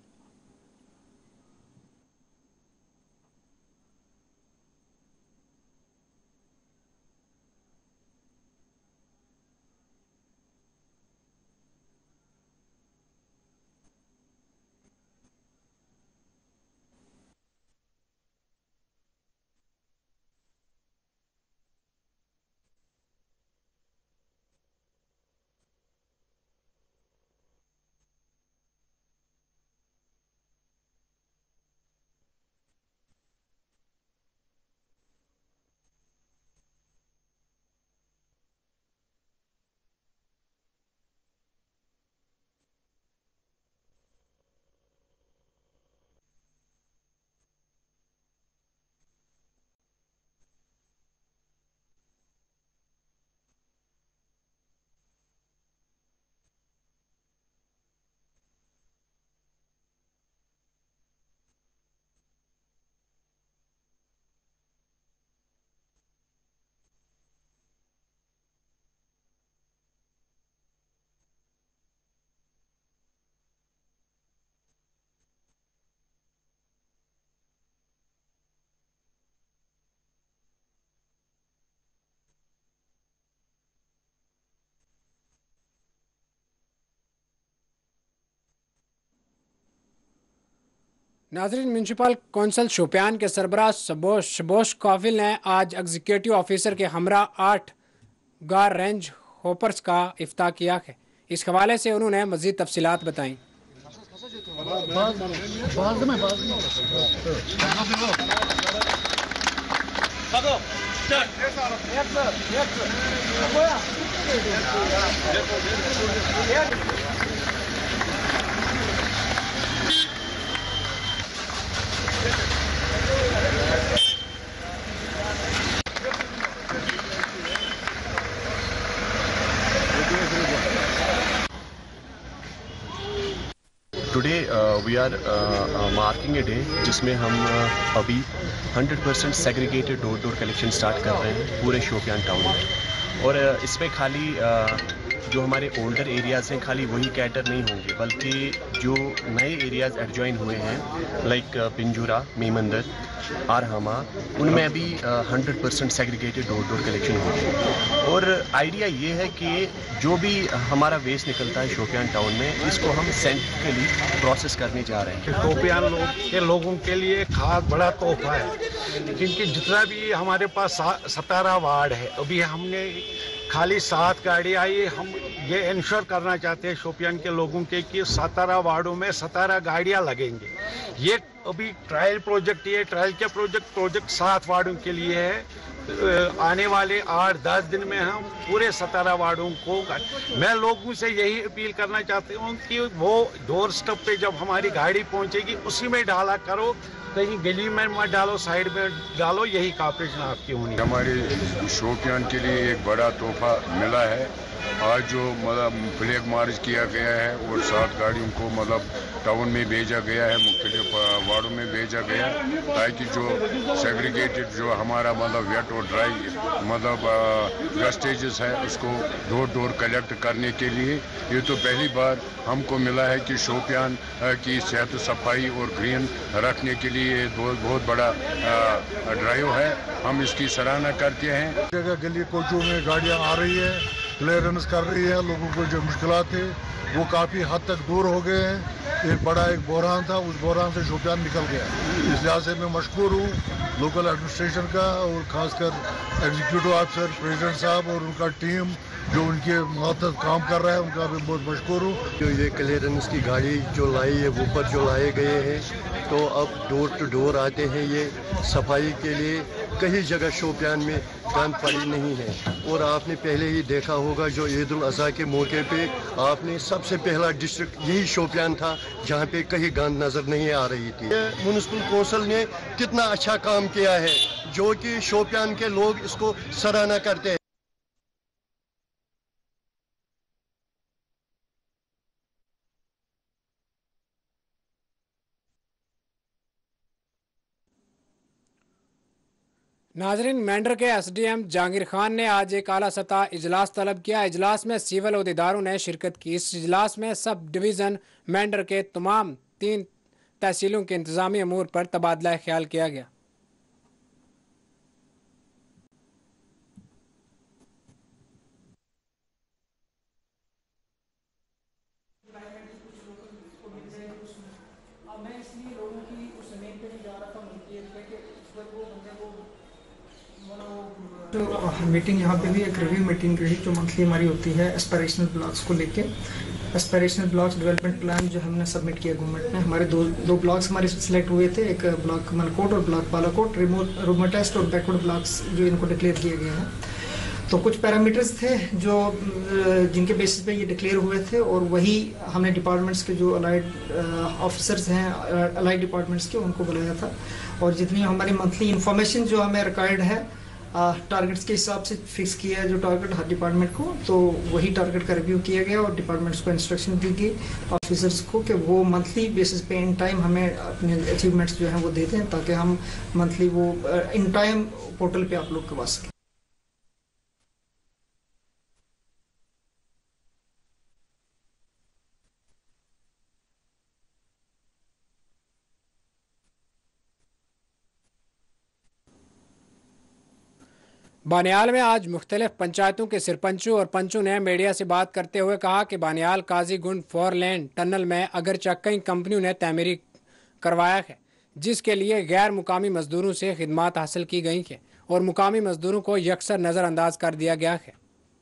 नाजरीन, म्यूनसिपल कौंसल शोपियान के सरबराह शबोश काफिल ने आज एग्जीक्यूटिव ऑफिसर के हमरा 8 गार रेंज होपर्स का इफ्ताह किया है। इस हवाले से उन्होंने मजीद तफसीलात बताई। Today we are marking a day जिसमें हम अभी 100% segregated door to door collection start कर रहे हैं पूरे शोपियान टाउन में। और इसमें खाली जो हमारे ओल्डर एरियाज़ हैं खाली वही कैटर नहीं होंगे, बल्कि जो नए एरियाज़ एडजॉइन हुए हैं लाइक पिंजूरा, मीमंदर, आरहमा, उनमें अभी 100% segregated door to door collection होगी। और आइडिया ये है कि जो भी हमारा वेस्ट निकलता है शोपियान टाउन में, इसको हम सेंट्रली प्रोसेस करने जा रहे हैं। शोपियान के लोगों के लिए खास बड़ा तोहफा है, क्योंकि जितना भी हमारे पास 17 वार्ड है, अभी हमने खाली 7 गाड़ी आई। हम ये इंश्योर करना चाहते हैं शोपियान के लोगों के कि 17 वार्डों में 17 गाड़ियां लगेंगे। ये अभी ट्रायल प्रोजेक्ट, ये ट्रायल के प्रोजेक्ट 7 वार्डों के लिए है। आने वाले 8-10 दिन में हम पूरे 17 वार्डों को, मैं लोगों से यही अपील करना चाहती हूँ कि वो डोर स्टेप पे जब हमारी गाड़ी पहुँचेगी उसी में डाला करो, कहीं गली में मत डालो, साइड में डालो। यही कॉपरेशन आपकी होनी है। हमारे शोपियान के लिए एक बड़ा तोहफा मिला है। आज जो मतलब फ्लैग मार्च किया गया है और 7 गाड़ियों को मतलब टाउन में भेजा गया है, मुख्तलिफ वार्डों में भेजा गया, ताकि जो सेग्रीगेटेड जो हमारा मतलब वेट और ड्राई मतलब वेस्टेजेस है उसको डोर डोर कलेक्ट करने के लिए। ये तो पहली बार हमको मिला है कि शोपियान की सेहत सफाई और ग्रीन रखने के लिए बहुत बड़ा ड्राइव है। हम इसकी सराहना करते हैं। जगह गली कोचों में गाड़ियाँ आ रही है, क्लियरेंस कर रही है, लोगों को जो मुश्किलात थे वो काफ़ी हद तक दूर हो गए हैं। एक बड़ा एक बहरान था, उस बहरान से शोपियान निकल गया। इस लिहाज से मैं मशकूर हूँ लोकल एडमिनिस्ट्रेशन का और ख़ासकर एग्जीक्यूटिव ऑफिसर प्रेसिडेंट साहब और उनका टीम जो उनके मातहत काम कर रहा है, उनका भी बहुत मशकूर हूँ। जो ये क्लियरेंस की गाड़ी जो लाई है, ऊपर जो लाए गए हैं, तो अब डोर टू डोर आते हैं। ये सफाई के लिए कहीं जगह शोपियान में गंद पड़ी नहीं है। और आपने पहले ही देखा होगा जो ईद उल अज़हा के मौके पे आपने सबसे पहला डिस्ट्रिक्ट यही शोपियान था जहाँ पे कहीं गंद नज़र नहीं आ रही थी। म्युनिसिपल कौंसिल ने कितना अच्छा काम किया है, जो कि शोपियान के लोग इसको सराहना करते हैं। नाजरीन, मेंढर के SDM जहांगीर खान ने आज एक आला सतह इजलास तलब किया। इजलास में सिविल अहदेदारों ने शिरकत की। इस इजलास में सब डिवीज़न मेंढर के तमाम 3 तहसीलों के इंतजामी अमूर पर तबादला ख्याल किया गया। मीटिंग यहाँ पे भी एक रिव्यू मीटिंग रही जो मंथली हमारी होती है एस्पिरेशनल ब्लॉक्स को लेके। एस्पिरेशनल ब्लॉक्स डेवलपमेंट प्लान जो हमने सबमिट किया गवर्नमेंट में, हमारे दो ब्लॉक्स हमारे सिलेक्ट हुए थे, एक ब्लॉक मनकोट और ब्लॉक बालाकोट। रिमोटेस्ट और बैकवर्ड ब्लॉक्स जो इनको डिक्लेयर किए गए हैं। तो कुछ पैरामीटर्स थे जो जिनके बेसिस पे ये डिक्लेयर हुए थे और वही हमने डिपार्टमेंट्स के जो अलाइड ऑफिसर्स हैं अलाइड डिपार्टमेंट्स के उनको बुलाया था। और जितनी हमारी मंथली इंफॉर्मेशन जो हमें रिक्वायर्ड है टारगेट्स के हिसाब से फिक्स किया है जो टारगेट हर डिपार्टमेंट को, तो वही टारगेट का रिव्यू किया गया और डिपार्टमेंट्स को इंस्ट्रक्शन दी गई ऑफिसर्स को कि वो मंथली बेसिस पे इन टाइम हमें अपने अचीवमेंट्स जो हैं वो देते हैं ताकि हम मंथली वो इन टाइम पोर्टल पे अपलोड करवा सकें। बानियाल में आज मुख्तलिफ पंचायतों के सरपंचों और पंचों ने मीडिया से बात करते हुए कहा कि बानियाल काजी गुंड फोरलेन टनल में अगरचे कई कंपनियों ने तमीरी करवाया है, जिसके लिए गैर मुकामी मजदूरों से खिदमात हासिल की गई है और मुकामी मजदूरों को यकसर नज़रअंदाज कर दिया गया है।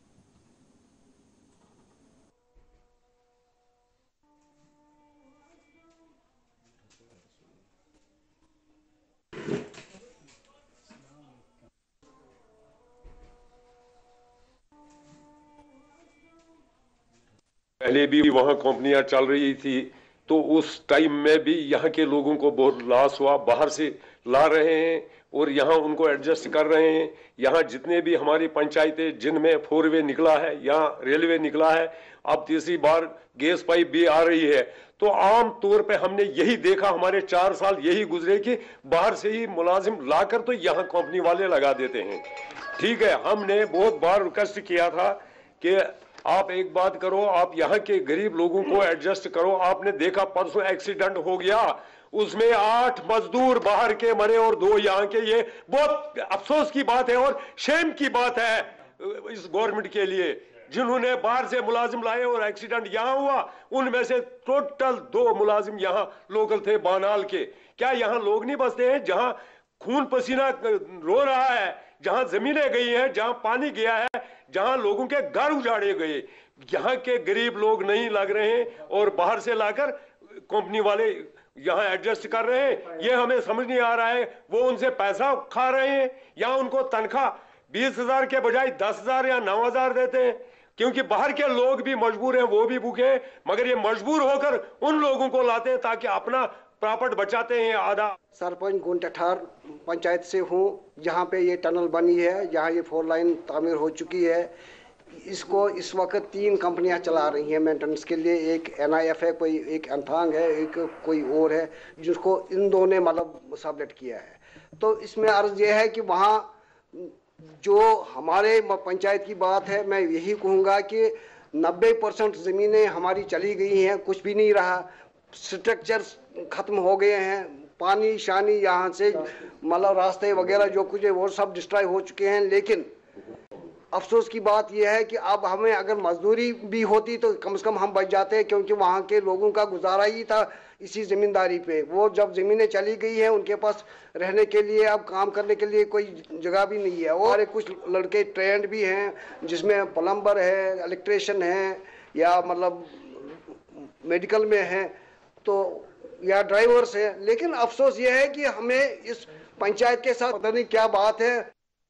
पहले भी वहां कंपनियां चल रही थी तो उस टाइम में भी यहाँ के लोगों को बहुत लॉस हुआ। बाहर से ला रहे हैं और यहाँ उनको एडजस्ट कर रहे हैं। यहाँ जितने भी हमारी पंचायतें जिनमें 4वे निकला है, यहाँ रेलवे निकला है, अब तीसरी बार गैस पाइप भी आ रही है। तो आम तौर पे हमने यही देखा, हमारे 4 साल यही गुजरे कि बाहर से ही मुलाजिम लाकर तो यहाँ कंपनी वाले लगा देते हैं। ठीक है, हमने बहुत बार रिक्वेस्ट किया था कि आप एक बात करो, आप यहाँ के गरीब लोगों को एडजस्ट करो। आपने देखा परसों एक्सीडेंट हो गया, उसमें 8 मजदूर बाहर के मरे और 2 यहाँ के। ये बहुत अफसोस की बात है और शेम की बात है इस गवर्नमेंट के लिए, जिन्होंने बाहर से मुलाजिम लाए और एक्सीडेंट यहाँ हुआ। उनमें से टोटल 2 मुलाजिम यहाँ लोकल थे बानाल के। क्या यहाँ लोग नहीं बसते हैं जहाँ खून पसीना रो रहा है, जहाँ जमीनें गई हैं, जहाँ पानी गया है, जहां लोगों के घर उजाड़े गए? यहाँ के गरीब लोग नहीं लग रहे हैं और बाहर से लाकर कंपनी वाले यहाँ एडजस्ट कर रहे हैं। ये हमें समझ नहीं आ रहा है, वो उनसे पैसा खा रहे हैं या उनको तनख्वाह 20,000 के बजाय 10,000 या 9,000 देते हैं, क्योंकि बाहर के लोग भी मजबूर हैं, वो भी भूखे हैं, मगर ये मजबूर होकर उन लोगों को लाते हैं ताकि अपना प्रॉपर्ट बचाते हैं आधा। सरपंच गुंटठार पंचायत से हूँ, जहाँ पे ये टनल बनी है, जहाँ ये 4 लाइन तामीर हो चुकी है। इसको इस वक्त 3 कंपनियां चला रही हैं मेंटेनेंस के लिए। एक NIF है, कोई एक अंथांग है, एक कोई और है, जिसको इन दोनों ने मतलब सबलेट किया है। तो इसमें अर्ज ये है कि वहाँ जो हमारे पंचायत की बात है, मैं यही कहूँगा कि 90% ज़मीनें हमारी चली गई हैं, कुछ भी नहीं रहा, स्ट्रक्चर खत्म हो गए हैं, पानी शानी यहाँ से मतलब रास्ते वगैरह जो कुछ है वो सब डिस्ट्रॉय हो चुके हैं। लेकिन अफसोस की बात यह है कि अब हमें अगर मजदूरी भी होती तो कम से कम हम बच जाते हैं, क्योंकि वहाँ के लोगों का गुजारा ही था इसी ज़मींदारी पे। वो जब ज़मीनें चली गई हैं, उनके पास रहने के लिए अब काम करने के लिए कोई जगह भी नहीं है। और कुछ लड़के ट्रेंड भी हैं, जिसमें प्लम्बर है, इलेक्ट्रिशियन है, या मतलब मेडिकल में है, तो या ड्राइवर्स है। लेकिन अफसोस ये है कि हमें इस पंचायत के साथ पता नहीं क्या बात है।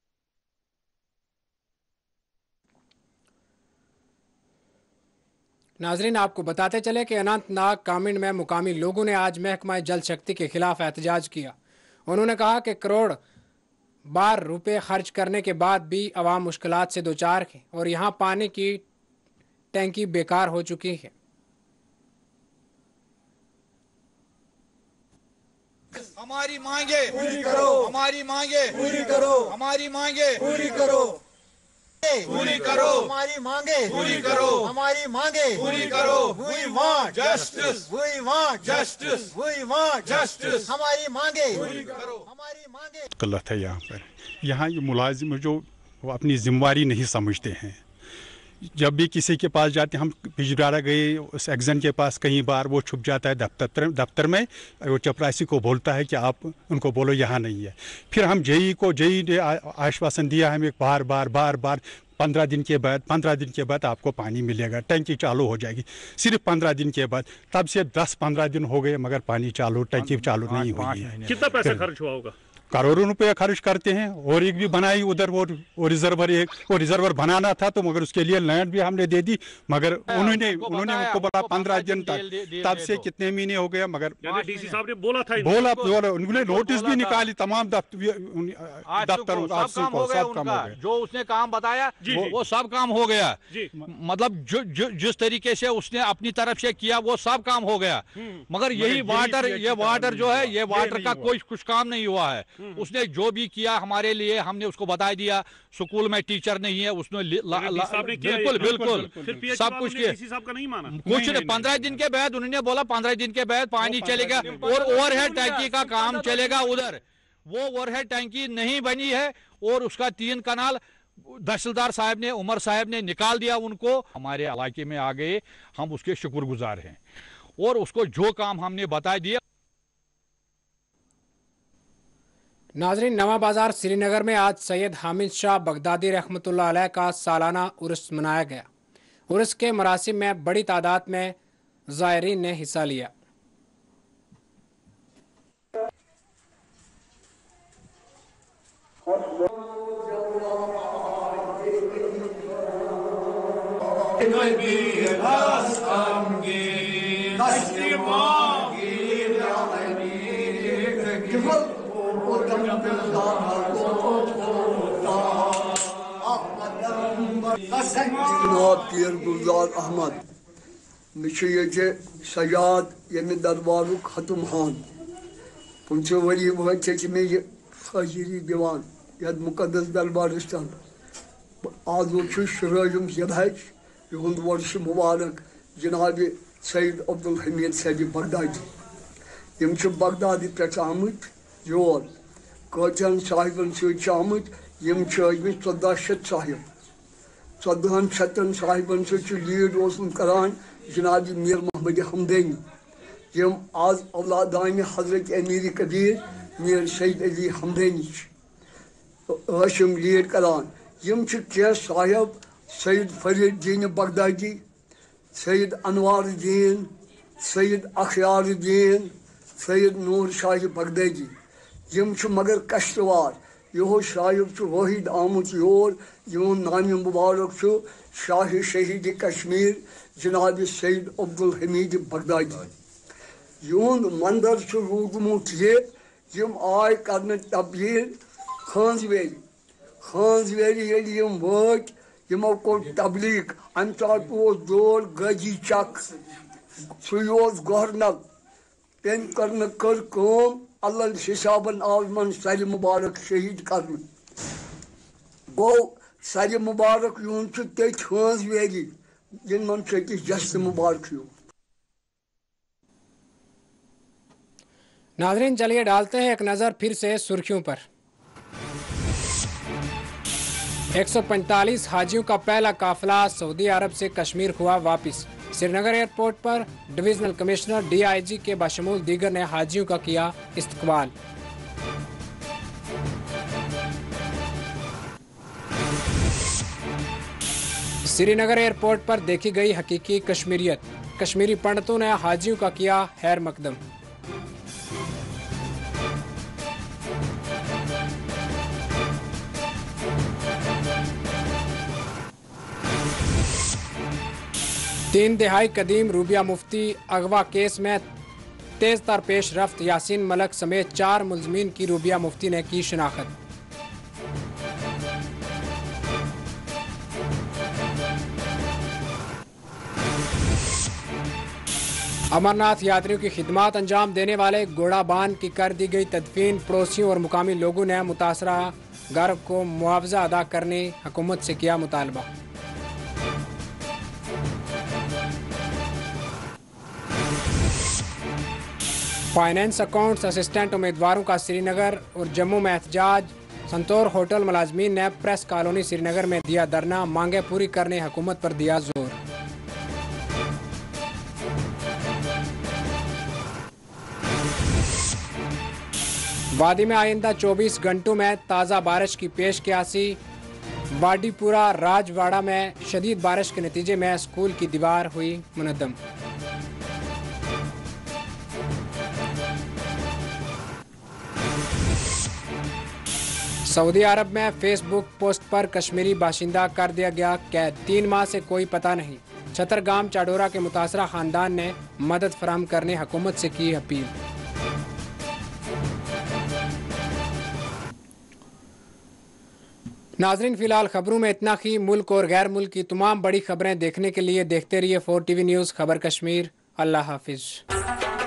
नाजरीन, आपको बताते चले कि अनंतनाग कामिंड में मुकामी लोगों ने आज महकमा जल शक्ति के खिलाफ एहतजाज किया। उन्होंने कहा कि करोड़ बार रुपए खर्च करने के बाद भी आवाम मुश्किलात से दोचार है और यहाँ पानी की टैंकी बेकार हो चुकी है। हमारी मांगे पूरी करो, हमारी मांगे पूरी करो, हमारी मांगे पूरी करो, पूरी करो, हमारी मांगे पूरी करो, हमारी मांगे पूरी करो। We want justice, we want justice, we want justice, हमारी मांगे पूरी करो, हमारी मांगे। गलत है यहाँ ये मुलाजिम जो वो अपनी जिम्मेवारी नहीं समझते हैं। जब भी किसी के पास जाते हैं, हम पिछवाड़ा गए उस एग्जन के पास, कई बार वो छुप जाता है दफ्तर में, वो चपरासी को बोलता है कि आप उनको बोलो यहाँ नहीं है। फिर हम जेई ने आश्वासन दिया हमें बार बार 15 दिन के बाद आपको पानी मिलेगा, टंकी चालू हो जाएगी। सिर्फ 15 दिन के बाद, तब से 10-15 दिन हो गए मगर पानी चालू, टंकी चालू नहीं हुई है। कितना पैसा खर्च हुआ होगा? करोड़ों रुपए खर्च करते हैं। और एक भी बनाई उधर वो रिजर्वर बनाना था, तो मगर उसके लिए लैंड भी हमने दे दी, मगर उन्होंने उनको बोला 15 दिन तक, तब से कितने महीने हो गए मगर डीसी साहब ने बोला था, उन्होंने नोटिस भी निकाली तमाम दफ्तरों का, सब काम हो गया। जो उसने काम बताया वो सब काम हो गया। मतलब जिस तरीके से उसने अपनी तरफ से किया वो सब काम हो गया, मगर यही वाटर जो है, ये वाटर का कोई कुछ काम नहीं हुआ है। उसने जो भी किया हमारे लिए, हमने उसको बता दिया। स्कूल में टीचर नहीं है, उसने बिल्कुल सब कुछ किया। कुछ नहीं, 15 दिन के बाद उन्होंने बोला 15 दिन के बाद पानी चलेगा और ओवरहेड टैंकी का काम चलेगा उधर। वो ओवरहेड टैंकी नहीं बनी है और उसका 3 कनाल तहसीलदार साहब ने, उमर साहब ने निकाल दिया उनको। हमारे इलाके में आ गए, हम उसके शुक्रगुजार हैं और उसको जो काम हमने बता दिया। नाजरीन, नवा बाजार श्रीनगर में आज सैयद हामिद शाह बगदादी रहमतुल्लाह अलैह का सालाना उर्स मनाया गया। उर्स के मरासिम में बड़ी तादाद में ज़ायरीन ने हिस्सा लिया। जनाब पीर गुलजार अहमद मे सजाद यमे दरबार खत्म हान 15 वरी वह मे हाजिरी दिवान यद मुकदस दरबार आज वो शुराजुम ज़िलहज युंद वर्ष मुबारक जनाब सईद अब्दुल हमीद साहब बगदादी यम बगदादी पे आमत योर कचन साहिबन सत आमत यम 1400 साहिब 1400 साहिबन लीड करान जनाब मीर मोहम्मद हमदनी यम आज औलादान हजरत अमीर कबीर मीर सईद अली हमदनी लीड करान यम कह साहिब सईद फरीदीन बगदादी सईद अनवारुद्दीन सईद अखयारुद्दीन सईद नूर शाह बगदादी यम मगर कश्तवार यो साहिब वाहिद आमुत योर यून नाम मुबारक शाह शहीद कश्मीर जनाब सईद अब्दुल हमीद बगदादी यून मंदिर रूदमुत यम आय कर तब्दील खानजवेरी यम वत यमो कोर तबलीग अम तरफ दौर गाजी चक सह गवर्नर तम कर अल्लाह हिसाबन आव मन सर मुबारक शहीद कर गो सर मुबारक यून तथ खानजवेरी जिन मन जश्न मुबारक यू। नाजरीन, चलिए डालते हैं एक नज़र फिर से सुर्खियों पर। 145 हाजियों का पहला काफिला सऊदी अरब से कश्मीर हुआ वापस। श्रीनगर एयरपोर्ट पर डिविजनल कमिश्नर DIG के बशमूल दीगर ने हाजियों का किया इस्तकबाल। श्रीनगर एयरपोर्ट पर देखी गई हकीकी कश्मीरियत। कश्मीरी पंडितों ने हाजियों का किया खैर मकदम। तीन दिहाई कदीम रूबिया मुफ्ती अगवा केस में तेज तर पेश रफ्त यासीन मलक समेत 4 मुलजमीन की रूबिया मुफ्ती ने की शिनाख्त। अमरनाथ यात्रियों की खिदमत अंजाम देने वाले घोड़ा बांध की कर दी गई तदफीन। पड़ोसियों और मुकामी लोगों ने मुतासरा घर को मुआवजा अदा करने हुकूमत से किया मुतालबा। फाइनेंस अकाउंट्स असिस्टेंट उम्मीदवारों का श्रीनगर और जम्मू में एहतजाज। संतोर होटल मुलाजमीन ने प्रेस कॉलोनी श्रीनगर में दिया धरना, मांगे पूरी करने हुकूमत पर दिया जोर। वादी में आइंदा 24 घंटों में ताज़ा बारिश की पेश कियासी। बाडीपुरा राजवाड़ा में शदीद बारिश के नतीजे में स्कूल की दीवार हुई मुनद्दम। सऊदी अरब में फेसबुक पोस्ट पर कश्मीरी बाशिंदा कर दिया गया कैद, 3 माह से कोई पता नहीं। छतरगाम चाडोरा के मुतासरा खानदान ने मदद फराहम करने हुकूमत से की अपील। नाजरीन, फिलहाल खबरों में इतना ही। मुल्क और गैर मुल्क की तमाम बड़ी खबरें देखने के लिए देखते रहिए 4 TV न्यूज़ खबर कश्मीर। अल्लाह हाफिज।